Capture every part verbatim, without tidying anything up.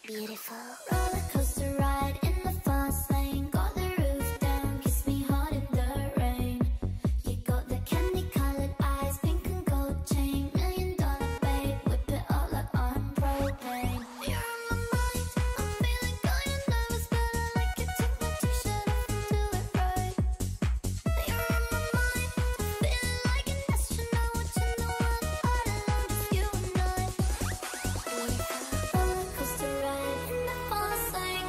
Beautiful roller coaster ride in the fast lane. Got the roof down, kiss me hard in the rain. You got the candy colored eyes, pink and gold chain. Million dollar babe, whip it up like on propane. You're on my mind, I'm feeling kinda nervous, but I like it. Take my t-shirt off and do it right. You're on my mind, I'm feeling like an astronaut, watching the world all alone, just you and I. Beautiful roller coaster ride in the fast lane.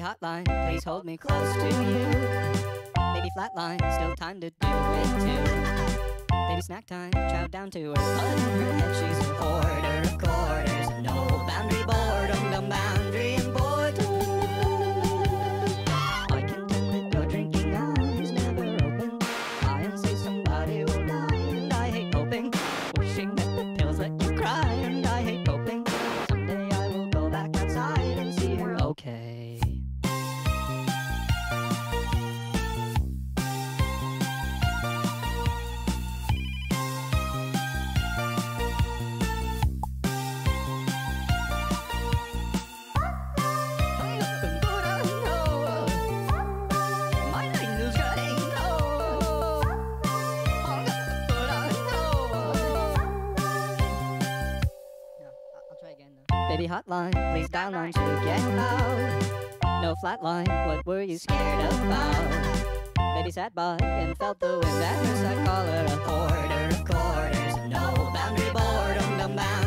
hotline, please hold me close to you. Baby flatline, still time to do it too. Baby snack time, chow down to her blood in her head. She's a hoarder of quarters, no boundary boredom, no boundary and boredom. I can tell that your drinking eyes never open. I and say somebody will die, and I hate hoping. Wishing that the pills let you cry, and I hate hoping. Someday I will go back outside and see her okay. Baby hotline, please dial nine to get out. No flatline, what were you scared about? Baby sat by and felt the wind at her side. Call her a hoarder of quarters. No boundary boredom, no boundary.